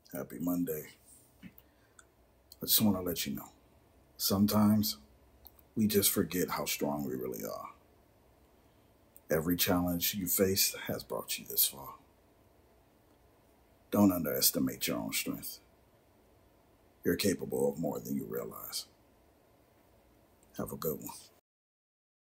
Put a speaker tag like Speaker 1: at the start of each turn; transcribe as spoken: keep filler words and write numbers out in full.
Speaker 1: Happy Monday. I just want to let you know. Sometimes we just forget how strong we really are. Every challenge you faced has brought you this far. Don't underestimate your own strength. You're capable of more than you realize. Have a good one.